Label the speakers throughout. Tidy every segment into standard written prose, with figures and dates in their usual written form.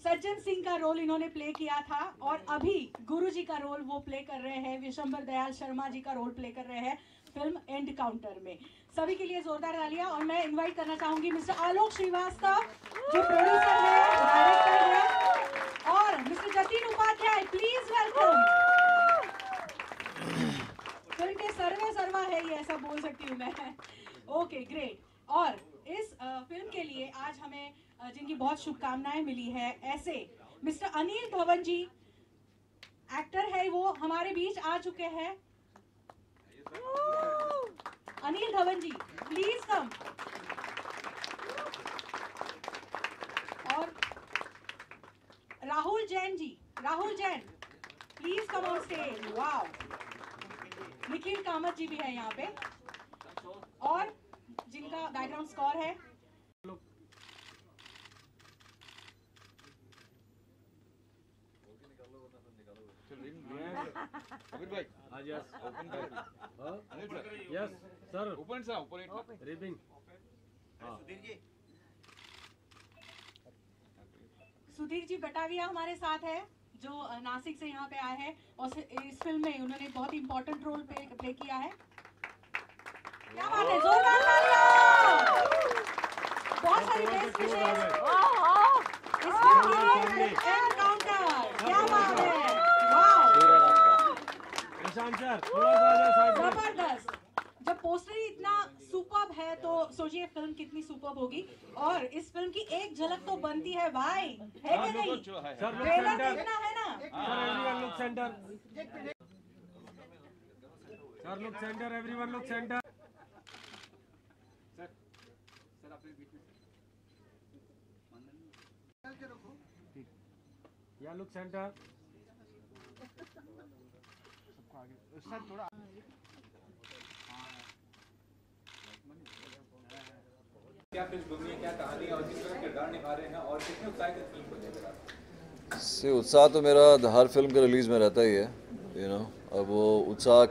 Speaker 1: सज्जन सिंह का रोल इन्होंने प्ले किया था और अभी गुरुजी का रोल वो प्ले कर रहे हैं, विशंबर दयाल शर्मा जी का रोल प्ले कर रहे हैं फिल्म एनकाउंटर में। सभी के लिए जोरदार तालियां। और मैं इनवाइट करना चाहूंगी मिस्टर आलोक श्रीवास्तव जो प्रोड्यूसर है, डायरेक्टर है, और mister Jatin Upadhyay, please welcome. Film के सर्वे सर्वा है ये, ऐसा बोल सकती हूँ मैं। Okay great. और इस फिल्म के लिए आज हमें जिनकी बहुत शुभकामनाएं मिली है, ऐसे मिस्टर अनिल धवन जी, एक्टर है वो, हमारे बीच आ चुके हैं। Anil Dhawan ji please come. और Rahul Jain ji, Rahul Jain please come on stage. Wow. Nikhil Kamath ji भी है यहाँ पे, और जिनका बैकग्राउंड स्कोर है
Speaker 2: यस सर, ओपन सा ओपन रिबिंग।
Speaker 1: सुधीर जी बटाविया हमारे साथ है, जो नासिक से यहाँ पे आए हैं और इस फिल्म में उन्होंने बहुत ही इंपॉर्टेंट रोल प्ले किया है। क्या बात है, जोरदार तालियां। बहुत सारी बेस्ट विशेष इस फिल्म के लिए। एनकाउंटर, क्या बात है, वाह जबरदस्त। जब पोस्टर ही इतना सुपर्ब है तो सोचिए फिल्म कितनी सुपर्ब होगी। और इस फिल्म की एक झलक तो बनती है भाई, है कि नहीं? ट्रेलर देखना है ना?
Speaker 2: Everyone look center, sir look center, everyone look center. Sir आप या लुक सेंटर सर थोड़ा। क्या फिल्म है, क्या कहानी है और किस तरह किरदार निभा रहे हैं और कितने उत्साहित हैं फिल्म को लेकर?
Speaker 3: से उत्साह तो मेरा हर फिल्म के रिलीज़ में रहता ही है, अब वो उत्साह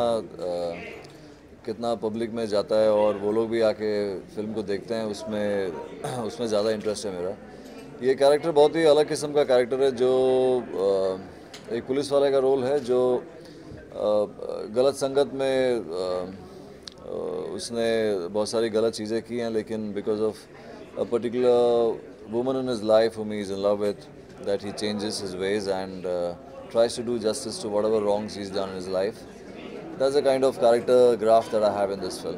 Speaker 3: कितना पब्लिक में जाता है और वो लोग भी आके फिल्म को देखते हैं, उसमें ज़्यादा इंटरेस्ट है मेरा। ये कैरेक्टर बहुत ही अलग किस्म का कैरेक्टर है, जो एक पुलिस वाले का रोल है जो गलत संगत में उसने बहुत सारी गलत चीज़ें की हैं, लेकिन because of a particular woman in his life whom he is in love with, that he changes his ways and tries to do justice to whatever wrongs he's done in his life. That's the kind of character graph that I have in this film.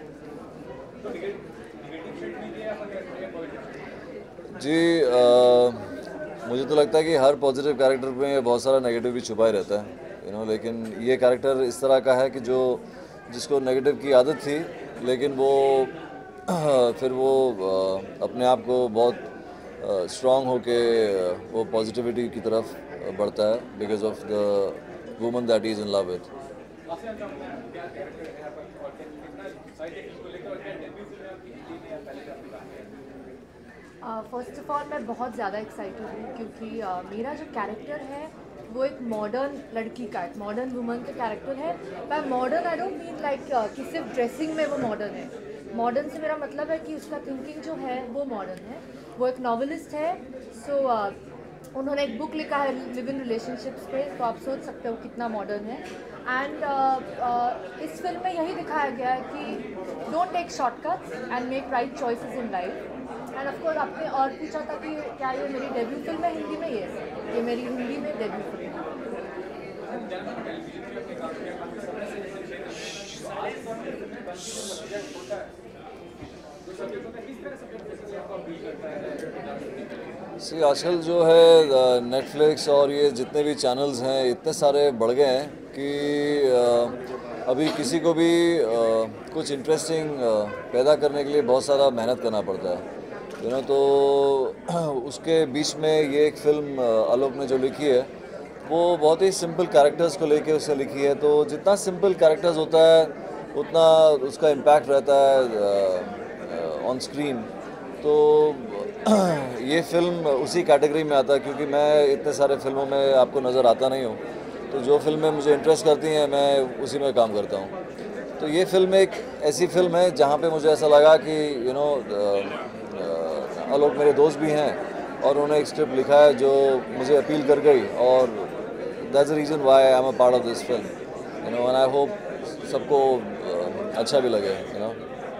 Speaker 3: जी मुझे तो लगता है कि हर positive character में बहुत सारा negative भी छुपा ही रहता है, लेकिन ये कैरेक्टर इस तरह का है कि जिसको नेगेटिव की आदत थी, लेकिन वो फिर वो अपने आप को बहुत स्ट्रांग होके वो पॉजिटिविटी की तरफ बढ़ता है because of the woman that he is in love with.
Speaker 4: First of all मैं बहुत ज़्यादा एक्साइटेड हूँ क्योंकि मेरा जो कैरेक्टर है वो एक मॉडर्न लड़की का, एक मॉडर्न वुमन का कैरेक्टर है। By modern I don't mean like कि सिर्फ ड्रेसिंग में वो मॉडर्न है। मॉडर्न से मेरा मतलब है कि उसका थिंकिंग जो है वो मॉडर्न है। वो एक नॉवेलिस्ट है, सो उन्होंने एक बुक लिखा है लिव इन रिलेशनशिप्स पे, तो आप सोच सकते हो कितना मॉडर्न है। एंड इस फिल्म में यही दिखाया गया है कि don't take shortcuts and make right choices in life. And of course आपने और पूछा था कि क्या ये मेरी डेब्यू फिल्म है हिंदी में? ये मेरी हिंदी में डेब्यू फिल्म है।
Speaker 3: आजकल जो है नेटफ्लिक्स और ये जितने भी चैनल्स हैं इतने सारे बढ़ गए हैं कि अभी किसी को भी कुछ इंटरेस्टिंग पैदा करने के लिए बहुत सारा मेहनत करना पड़ता है, तो उसके बीच में ये एक फिल्म आलोक ने जो लिखी है वो बहुत ही सिंपल कैरेक्टर्स को लेके उससे लिखी है। तो जितना सिंपल कैरेक्टर्स होता है उतना उसका इम्पैक्ट रहता है ऑन स्क्रीन। तो ये फिल्म उसी कैटेगरी में आता है, क्योंकि मैं इतने सारे फिल्मों में आपको नज़र आता नहीं हूँ, तो जो फिल्में मुझे इंटरेस्ट करती हैं मैं उसी में काम करता हूँ। तो ये फिल्म एक ऐसी फिल्म है जहाँ पे मुझे ऐसा लगा कि आलोक मेरे दोस्त भी हैं और उन्होंने एक स्क्रिप्ट लिखा है जो मुझे अपील कर गई, और that's the reason why I am a part of this film, you know, and I hope सबको अच्छा भी लगे, यू नो।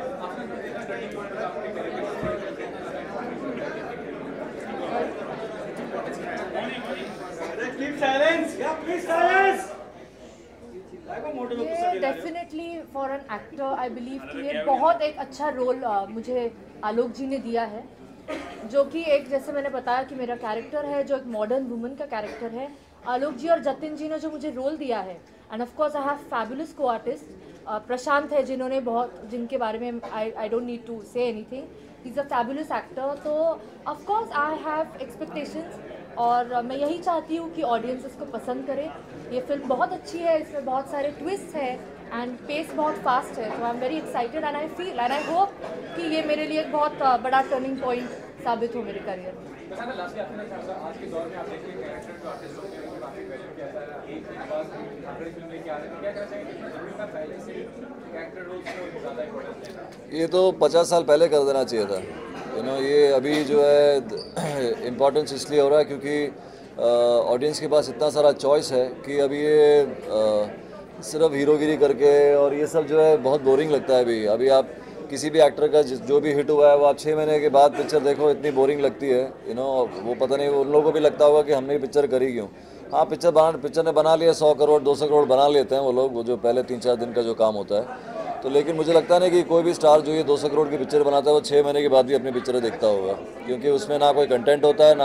Speaker 4: ये definitely for an actor I believe कि ये बहुत एक अच्छा रोल मुझे आलोक जी ने दिया है, जो कि एक, जैसे मैंने बताया कि मेरा कैरेक्टर है जो एक मॉडर्न वुमन का कैरेक्टर है। आलोक जी और जतिन जी ने जो मुझे रोल दिया है, and of course I have fabulous co artist Prashant है, जिन्होंने बहुत, जिनके बारे में I don't need to say anything, he is a fabulous actor. तो of course I have expectations, और मैं यही चाहती हूँ कि ऑडियंस इसको पसंद करे। ये फिल्म बहुत अच्छी है, इसमें बहुत सारे ट्विस्ट है एंड पेस बहुत फास्ट है, तो I am very excited and I feel and I hope कि ये मेरे लिए एक बहुत बड़ा टर्निंग पॉइंट साबित हो मेरे करियर में।
Speaker 2: आज के दौर में आप देखिए कैरेक्टर जो आर्टिस्ट होते हैं काफी वैल्यू क्या है, एक के बाद आखिरी फिल्म लेके आ रहे हैं, क्या कहना चाहेंगे कि जरूरी था पहले से कैरेक्टर रोल्स को ज़्यादा इम्पोर्टेंस देना?
Speaker 3: ये तो 50 साल पहले कर देना चाहिए था, यू नो। ये अभी जो है इम्पोर्टेंस इसलिए हो रहा है क्योंकि ऑडियंस के पास इतना सारा चॉइस है कि अभी ये सिर्फ हीरोगिरी करके और ये सब जो है बहुत बोरिंग लगता है। अभी आप किसी भी एक्टर का जो भी हिट हुआ है वो आप 6 महीने के बाद पिक्चर देखो, इतनी बोरिंग लगती है, यू नो। वो पता नहीं उन लोगों को भी लगता होगा कि हमने पिक्चर करी क्यों। हाँ, पिक्चर ने बना लिया, 100 करोड़ 200 करोड़ बना लेते हैं वो लोग, वो जो पहले 3-4 दिन का जो काम होता है। तो लेकिन मुझे लगता है ना कि कोई भी स्टार जो ये 200 करोड़ की पिक्चर बनाता है वो 6 महीने के बाद भी अपनी पिक्चरें देखता होगा, क्योंकि उसमें ना कोई कंटेंट होता है, ना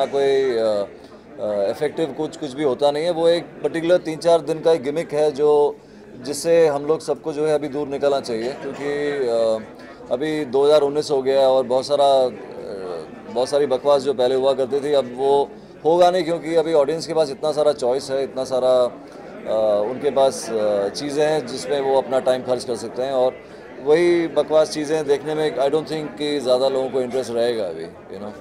Speaker 3: कोई इफेक्टिव कुछ भी होता नहीं है। वो एक पर्टिकुलर 3-4 दिन का एक गिमिक है जो जिससे हम लोग सबको जो है अभी दूर निकलना चाहिए, क्योंकि अभी 2019 हो गया है और बहुत सारी बकवास जो पहले हुआ करती थी अब वो होगा नहीं, क्योंकि अभी ऑडियंस के पास इतना सारा चॉइस है, इतना सारा उनके पास चीज़ें हैं जिसमें वो अपना टाइम खर्च कर सकते हैं, और वही बकवास चीज़ें देखने में आई डोंट थिंक कि ज़्यादा लोगों को इंटरेस्ट रहेगा अभी, यू नो।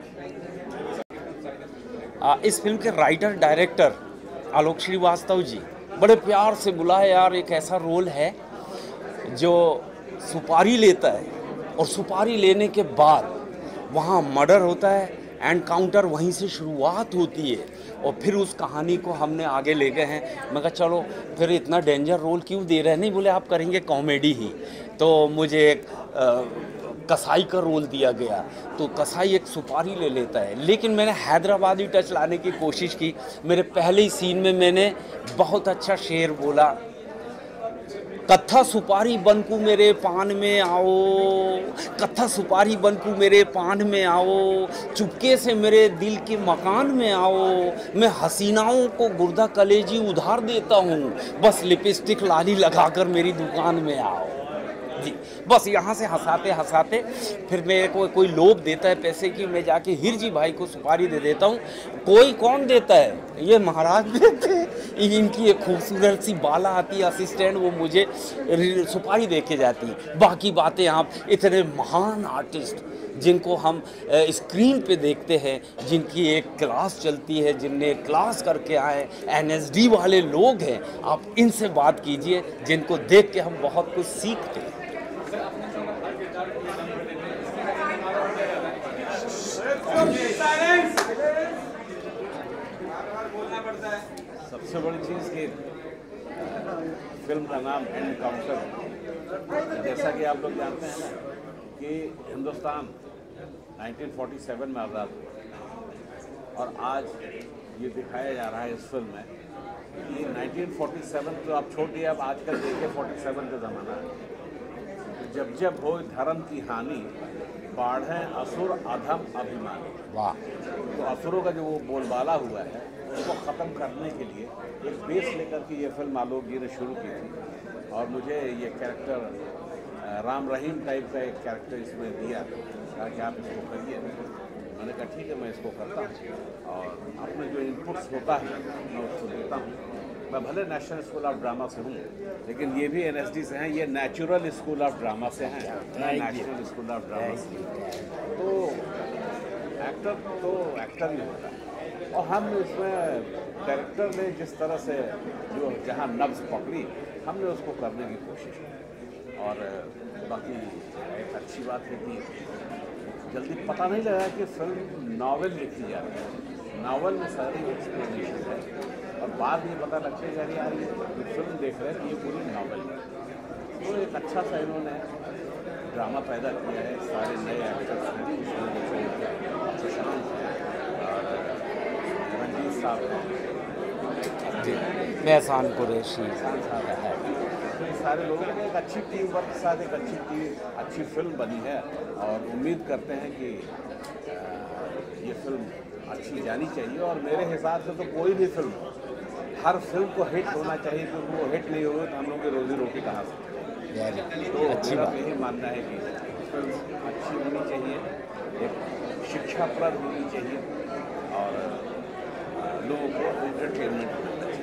Speaker 5: इस फिल्म के राइटर डायरेक्टर आलोक श्रीवास्तव जी बड़े प्यार से बुलाए यार, एक ऐसा रोल है जो सुपारी लेता है और सुपारी लेने के बाद वहाँ मर्डर होता है, एनकाउंटर वहीं से शुरुआत होती है और फिर उस कहानी को हमने आगे ले गए हैं। मैं कहा चलो फिर इतना डेंजर रोल क्यों दे रहे हैं, नहीं बोले आप करेंगे कॉमेडी ही, तो मुझे एक कसाई का रोल दिया गया, तो कसाई एक सुपारी ले लेता है, लेकिन मैंने हैदराबादी टच लाने की कोशिश की। मेरे पहले ही सीन में मैंने बहुत अच्छा शेर बोला, कत्था सुपारी बनकू मेरे पान में आओ, कत्था सुपारी बनकू मेरे पान में आओ, चुपके से मेरे दिल के मकान में आओ, मैं हसीनाओं को गुर्दा कलेजी उधार देता हूँ, बस लिपस्टिक लाली लगाकर मेरी दुकान में आओ जी। बस यहाँ से हंसाते हंसाते फिर मेरे को कोई लोभ देता है पैसे की, मैं जाके हिर जी भाई को सुपारी दे देता हूँ। कोई कौन देता है, ये महाराज देते हैं। इनकी एक खूबसूरत सी बाला आती है असिस्टेंट, वो मुझे सुपारी दे के जाती है। बाकी बातें आप इतने महान आर्टिस्ट जिनको हम स्क्रीन पे देखते हैं, जिनकी एक क्लास चलती है, जिनने क्लास करके आए, NSD वाले लोग हैं, आप इनसे बात कीजिए जिनको देख के हम बहुत कुछ सीखते हैं।
Speaker 6: सबसे बड़ी चीज़ कि फिल्म का नाम एनकाउंटर, जैसा कि आप लोग जानते हैं ना कि हिंदुस्तान 1947 में आज़ाद हुआ और आज ये दिखाया जा रहा है इस फिल्म में कि 1947 तो आप छोड़िए, अब आजकल देखिए 47 का ज़माना है। जब जब हो धर्म की हानि बाढ़े असुर अधम अभिमानी,
Speaker 5: वाह।
Speaker 6: तो असुरों का जो वो बोलबाला हुआ है उसको ख़त्म करने के लिए एक बेस लेकर के ये फिल्म आलोक जी ने शुरू की थी और मुझे ये कैरेक्टर राम रहीम टाइप का एक कैरेक्टर इसमें दिया, कहा कि आप इसको करिए। मैंने कहा ठीक है, मैं इसको करता हूँ और अपने जो इनपुट्स होता है मैं उसको देता हूँ। मैं भले नेशनल स्कूल ऑफ ड्रामा से हूँ, लेकिन ये भी NSD से हैं, ये नेचुरल स्कूल ऑफ ड्रामा से हैं, मैं नेशनल स्कूल ऑफ ड्रामा से। तो एक्टर ही होता है और हम इसमें डायरेक्टर ने जिस तरह से जो जहाँ नब्ज़ पकड़ी हमने उसको करने की कोशिश की। और बाकी एक अच्छी बात है कि जल्दी पता नहीं लगा कि फिल्म नावल लिखी जा रही है। नावल में सारी एक्सप्लेनेशन है और बाद में पता लगता है कि यार ये फिल्म देख रहे हैं ये पूरी नावल है। तो एक अच्छा सा इन्होंने ड्रामा पैदा किया है। सारे नए एक्टर्स हैं, सुशांत हैं और रंजीत साहब हैं
Speaker 5: जी, मेहसान कुरैशी
Speaker 6: साहब है। तो ये सारे लोगों की एक अच्छी टीम वर्क के साथ एक अच्छी फिल्म बनी है और उम्मीद करते हैं कि ये फिल्म अच्छी जानी चाहिए। और मेरे हिसाब से तो कोई भी फिल्म, हर फिल्म को हिट होना चाहिए, क्योंकि वो हिट नहीं होगी तो हम लोग की रोजी रोटी कहाँ से। तो
Speaker 5: अच्छी
Speaker 6: मेरा
Speaker 5: बात।
Speaker 6: यही मानना है कि फिल्म अच्छी होनी चाहिए, एक शिक्षाप्रद होनी चाहिए और लोगों को एंटरटेनमेंट होना चाहिए।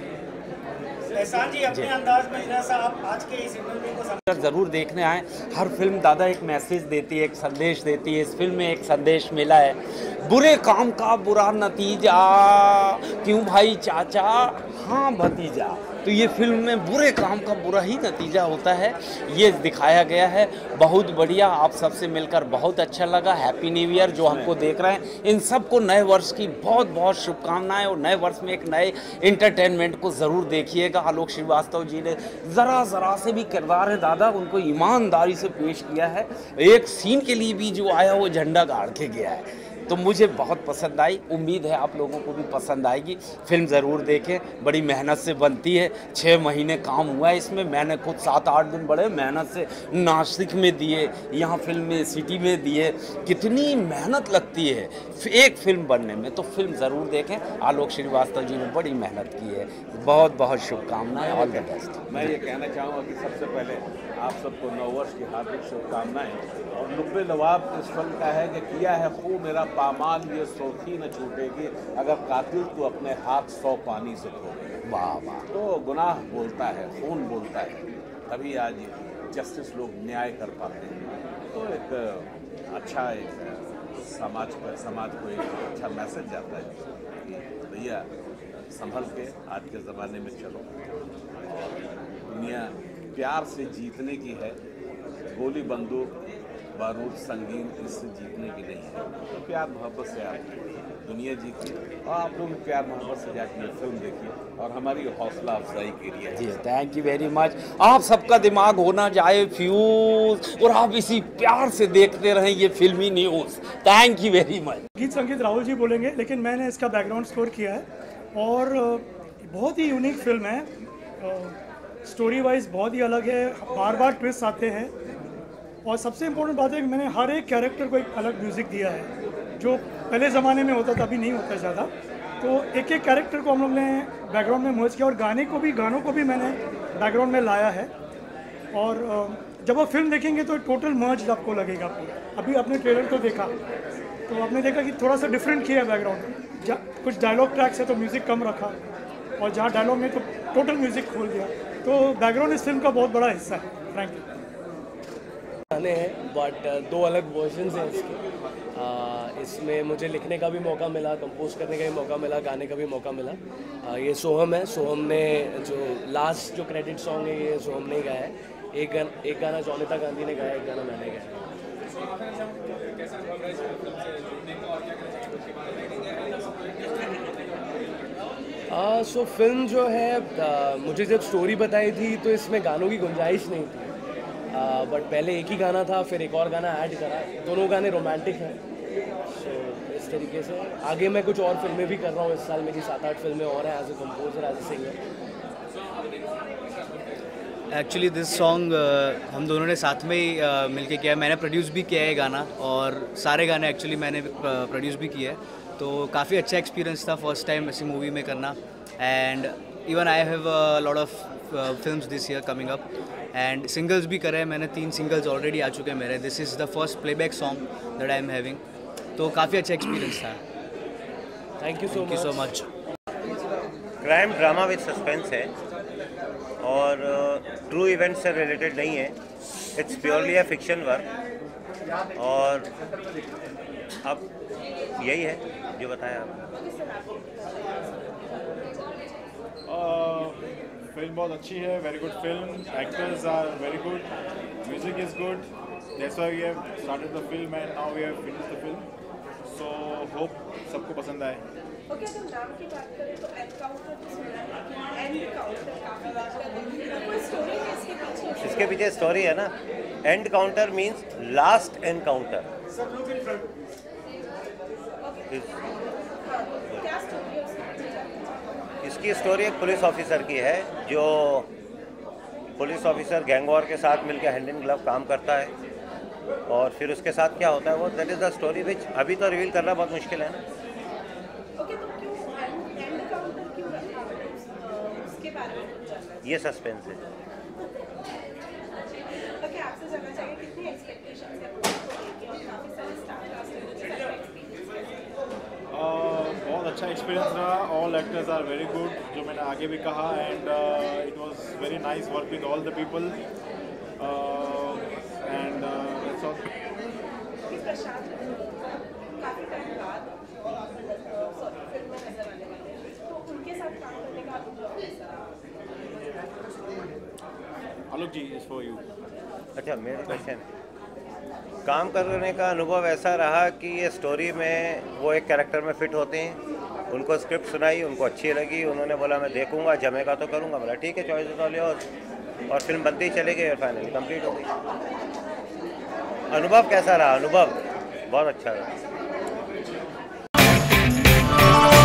Speaker 7: एहसान जी, अपने अंदाज में जरा सा आप आज के इस इंटरव्यू को
Speaker 5: ज़रूर देखने आए। हर फिल्म दादा एक मैसेज देती है, एक संदेश देती है। इस फिल्म में एक संदेश मिला है, बुरे काम का बुरा नतीजा, क्यों भाई चाचा, हाँ भतीजा। तो ये फिल्म में बुरे काम का बुरा ही नतीजा होता है, ये दिखाया गया है। बहुत बढ़िया, आप सबसे मिलकर बहुत अच्छा लगा। हैप्पी न्यू ईयर जो हमको देख रहे हैं, इन सबको नए वर्ष की बहुत बहुत शुभकामनाएं। और नए वर्ष में एक नए इंटरटेनमेंट को ज़रूर देखिएगा। आलोक श्रीवास्तव जी ने ज़रा से भी किरदार है दादा, उनको ईमानदारी से पेश किया है। एक सीन के लिए भी जो आया वो झंडा गाड़ के गया है। तो मुझे बहुत पसंद आई, उम्मीद है आप लोगों को भी पसंद आएगी। फिल्म ज़रूर देखें, बड़ी मेहनत से बनती है। 6 महीने काम हुआ है इसमें, मैंने खुद 7-8 दिन बड़े मेहनत से नासिक में दिए, यहाँ फिल्म में सिटी में दिए। कितनी मेहनत लगती है एक फिल्म बनने में, तो फिल्म ज़रूर देखें। आलोक श्रीवास्तव जी ने बड़ी मेहनत की है। बहुत बहुत शुभकामनाएं, ऑल द बेस्ट।
Speaker 6: मैं ये कहना चाहूँगा कि सबसे पहले आप सबको नववर्ष की हार्दिक शुभकामनाएं। और 90 नवाब इस फिल्म का है कि किया है खूब मेरा पामाल, ये सुर्खी न छूटेगी, अगर कातिल तो अपने हाथ 100 पानी से धोगे।
Speaker 5: वाह वाह।
Speaker 6: तो गुनाह बोलता है, खून बोलता है, तभी आज जस्टिस लोग न्याय कर पाते हैं। तो एक अच्छा समाज को एक अच्छा मैसेज जाता है कि भैया संभल के आज के ज़माने में चलो। और दुनिया प्यार से जीतने की है, गोली बंदूक बारूद संगीन इससे जीतने की नहीं है। तो प्यार मोहब्बत से आप दुनिया जीती और आप लोग प्यार मोहब्बत से जाके ये फिल्म देखिए और हमारी हौसला अफजाई के लिए।
Speaker 5: जी थैंक यू वेरी मच। आप सबका दिमाग होना जाए फ्यूज और आप इसी प्यार से देखते रहें ये फिल्मी news. Thank you very much.
Speaker 7: गीत संगीत राहुल जी बोलेंगे, लेकिन मैंने इसका बैकग्राउंड स्कोर किया है और बहुत ही यूनिक फिल्म है। स्टोरी वाइज बहुत ही अलग है, बार बार ट्विस्ट आते हैं और सबसे इम्पोर्टेंट बात है कि मैंने हर एक कैरेक्टर को एक अलग म्यूज़िक दिया है, जो पहले ज़माने में होता था, अभी नहीं होता ज़्यादा। तो एक एक कैरेक्टर को हम लोग ने बैकग्राउंड में मर्ज किया और गानों को भी मैंने बैकग्राउंड में लाया है। और जब आप फिल्म देखेंगे तो टोटल मर्ज आपको लगेगा पूरा। अभी आपने ट्रेलर को देखा तो आपने देखा कि थोड़ा सा डिफरेंट किया है बैकग्राउंड। कुछ डायलॉग ट्रैक्स है तो म्यूज़िक कम रखा और जहाँ डायलॉग में तो टोटल म्यूज़िक खोल दिया। तो बैकग्राउंड इस फिल्म का बहुत बड़ा हिस्सा है। Thank you.
Speaker 8: गाने हैं बट 2 अलग वर्जन्स हैं इसके। इसमें मुझे लिखने का भी मौका मिला, कंपोज करने का भी मौका मिला, गाने का भी मौका मिला। ये सोहम है। सोहम ने जो लास्ट जो क्रेडिट सॉन्ग है ये सोहम ने गाया है। एक गाना जॉनिता गांधी ने गाया, एक गाना मैंने गाया। सो फिल्म जो है मुझे जब स्टोरी बताई थी तो इसमें गानों की गुंजाइश नहीं थी, बट पहले एक ही गाना था, फिर एक और गाना ऐड करा। दोनों गाने रोमांटिक हैं। सो इस तरीके से आगे मैं कुछ और फिल्में भी कर रहा हूँ। इस साल मेरी 7-8 फिल्में और हैं as a composer, as a singer.
Speaker 9: Actually this song हम दोनों ने साथ में ही मिलके किया है। मैंने प्रोड्यूस भी किया है गाना और सारे गाने एक्चुअली मैंने प्रोड्यूस भी किया है। तो काफ़ी अच्छा एक्सपीरियंस था फर्स्ट टाइम ऐसी मूवी में करना। And even I have a lot of films this year coming up and singles भी करे हैं मैंने। 3 सिंगल्स ऑलरेडी आ चुके हैं मेरे। This is the first playback song that I am having. तो काफ़ी अच्छा एक्सपीरियंस था।
Speaker 8: Thank you so much.
Speaker 10: Crime drama with suspense है और ट्रू इवेंट से रिलेटेड नहीं है। It's purely a fiction work और अब यही है जो बताया आप।
Speaker 11: फिल्म बहुत अच्छी है, very good film, actors are very good, music is good That's why we have started the film and now we have finished the film. So hope सबको पसंद आए.
Speaker 12: ओके, तो नाम की बात करें तो एनकाउंटर तो सुना है, एनकाउंटर काफी कोई स्टोरी है इसके पीछे?
Speaker 10: इसके पीछे स्टोरी है ना. And counter means last encounter.
Speaker 12: क्या स्टोरी है उसकी?
Speaker 10: इसकी स्टोरी एक पुलिस ऑफिसर की है जो पुलिस ऑफिसर गैंग वॉर के साथ मिलकर हैंड इन ग्लव काम करता है और फिर उसके साथ क्या होता है वो that is the story which अभी तो रिवील करना बहुत मुश्किल है ना.
Speaker 12: ओके, तो क्यों एंड काउंटर क्यों रखा उसके बारे में कुछ जानना है?
Speaker 10: ये सस्पेंस है.
Speaker 12: ओके, आपसे जानना चाहिए कितनी एक्सपेक्टेशंस है और काफी सारे स्टार कास्ट है,
Speaker 11: बहुत अच्छा एक्सपीरियंस रहा. All actors are very good, जो मैंने आगे भी कहा. And it was very nice work with all the people and that's all.
Speaker 12: काफी टाइम बाद फिल्म में नजर आने वाले हैं, तो उनके साथ काम करने का अनुभव कैसा रहा?
Speaker 11: Alok ji, is for you.
Speaker 10: अच्छा, मेरा क्वेश्चन काम करने का अनुभव ऐसा रहा कि ये स्टोरी में वो एक कैरेक्टर में फिट होते हैं. उनको स्क्रिप्ट सुनाई, उनको अच्छी लगी, उन्होंने बोला मैं देखूंगा, जमेगा तो करूंगा. बोला ठीक है, चॉइस तो ले और फिल्म बनती ही चली गई और फाइनली कंप्लीट हो गई. अनुभव कैसा रहा? अनुभव बहुत अच्छा रहा.